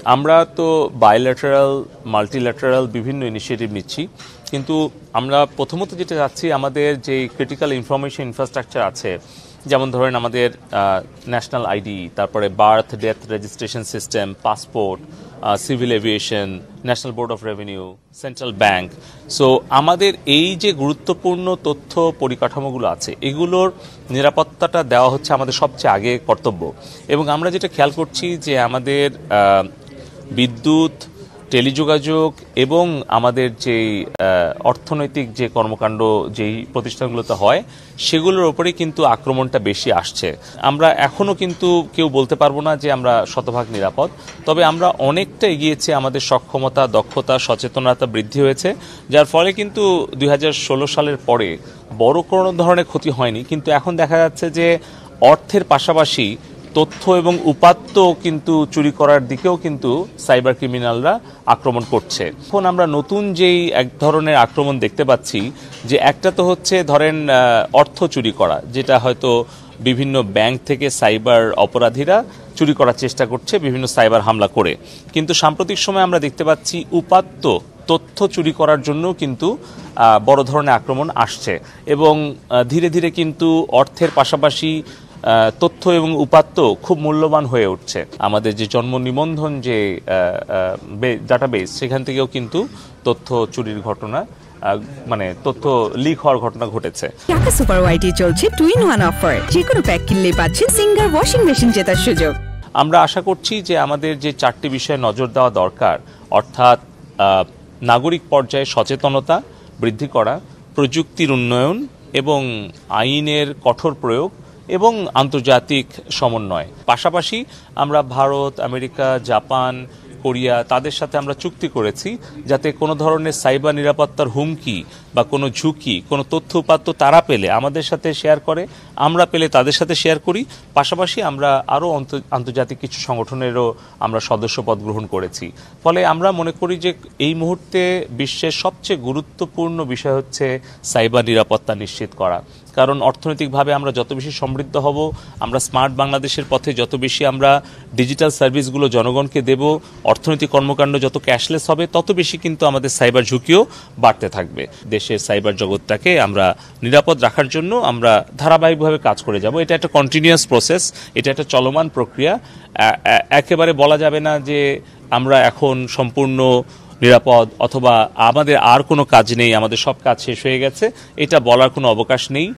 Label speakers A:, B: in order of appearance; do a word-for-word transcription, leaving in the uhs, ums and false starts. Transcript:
A: আমরা তো bilateral multilateral বিভিন্ন ইনিশিয়েটিভ নিচ্ছি, কিন্তু আমরা প্রথমত যেটা চাচ্ছি আমাদের যে ক্রিটিক্যাল ইনফরমেশন ইনফ্রাস্ট্রাকচার আছে, যেমন ধরেন আমাদের ন্যাশনাল আইডি, তারপরে birth death registration system, passport, civil aviation, national board of revenue, central bank. So আমাদের এই যে গুরুত্বপূর্ণ তথ্য পরিকাঠামোগুলো আছে, এগুলোর নিরাপত্তাটা দেওয়া হচ্ছে আমাদের সবচেয়ে আগে কর্তব্য। এবং আমরা যেটা খেয়াল করছি যে আমাদের বিদ্যুৎ, টেলিযোগাযোগ এবং আমাদের যে অর্থনৈতিক যে কর্মকাণ্ড যেই প্রতিষ্ঠানগুলোতে হয়, সেগুলোর ওপরেই কিন্তু আক্রমণটা বেশি আসছে। আমরা এখনও কিন্তু কেউ বলতে পারবো না যে আমরা শতভাগ নিরাপদ, তবে আমরা অনেকটা এগিয়েছি, আমাদের সক্ষমতা, দক্ষতা, সচেতনতা বৃদ্ধি হয়েছে, যার ফলে কিন্তু দুই হাজার ষোলো সালের পরে বড় কোনো ধরনের ক্ষতি হয়নি। কিন্তু এখন দেখা যাচ্ছে যে অর্থের পাশাপাশি তথ্য এবং উপাত্ত কিন্তু চুরি করার দিকেও কিন্তু সাইবার ক্রিমিনালরা আক্রমণ করছে। এখন আমরা নতুন যেই এক ধরনের আক্রমণ দেখতে পাচ্ছি, যে একটা তো হচ্ছে ধরেন অর্থ চুরি করা, যেটা হয়তো বিভিন্ন ব্যাংক থেকে সাইবার অপরাধীরা চুরি করার চেষ্টা করছে বিভিন্ন সাইবার হামলা করে। কিন্তু সাম্প্রতিক সময় আমরা দেখতে পাচ্ছি উপাত্ত তথ্য চুরি করার জন্য কিন্তু বড় ধরনের আক্রমণ আসছে, এবং ধীরে ধীরে কিন্তু অর্থের পাশাপাশি তথ্য এবং উপাত্ত খুব মূল্যবান হয়ে উঠছে। আমাদের যে জন্ম নিবন্ধন যে ডাটাবেস, সেখান থেকেও কিন্তু তথ্য চুরির ঘটনা, মানে তথ্য লিক হওয়ার ঘটনা ঘটেছে।
B: ঢাকা সুপার ওয়াইটি চলছে টু ইন ওয়ান অফার, যে কোনো প্যাক কিনলে পাচ্ছেন সিঙ্গার ওয়াশিং মেশিন জেতার সুযোগ।
A: আমরা আশা করছি যে আমাদের যে চারটি বিষয়ে নজর দেওয়া দরকার, অর্থাৎ নাগরিক পর্যায়ে সচেতনতা বৃদ্ধি করা, প্রযুক্তির উন্নয়ন এবং আইনের কঠোর প্রয়োগ এবং আন্তর্জাতিক সমন্বয়। পাশাপাশি আমরা ভারত, আমেরিকা, জাপান, কোরিয়া তাদের সাথে আমরা চুক্তি করেছি যাতে কোনো ধরনের সাইবার নিরাপত্তার হুমকি বা কোনো ঝুঁকি, কোনো তথ্য উপাত্ত তারা পেলে আমাদের সাথে শেয়ার করে, আমরা পেলে তাদের সাথে শেয়ার করি। পাশাপাশি আমরা আরও আন্তর্জাতিক কিছু সংগঠনেরও আমরা সদস্যপদ গ্রহণ করেছি। ফলে আমরা মনে করি যে এই মুহূর্তে বিশ্বের সবচেয়ে গুরুত্বপূর্ণ বিষয় হচ্ছে সাইবার নিরাপত্তা নিশ্চিত করা। কারণ অর্থনৈতিকভাবে আমরা যত বেশি সমৃদ্ধ হব, আমরা স্মার্ট বাংলাদেশের পথে যত বেশি আমরা ডিজিটাল সার্ভিসগুলো জনগণকে দেব, অর্থনৈতিক কর্মকাণ্ড যত ক্যাশলেস হবে, তত বেশি কিন্তু আমাদের সাইবার ঝুঁকিও বাড়তে থাকবে। দেশের সাইবার জগৎটাকে আমরা নিরাপদ রাখার জন্য আমরা ধারাবাহিকভাবে কাজ করে যাব। এটা একটা কন্টিনিউয়াস প্রসেস, এটা একটা চলমান প্রক্রিয়া। একেবারে বলা যাবে না যে আমরা এখন সম্পূর্ণ নিরাপদ অথবা আমাদের আর কোনো কাজ নেই, আমাদের সব কাজ শেষ হয়ে গেছে, এটা বলার কোনো অবকাশ নেই।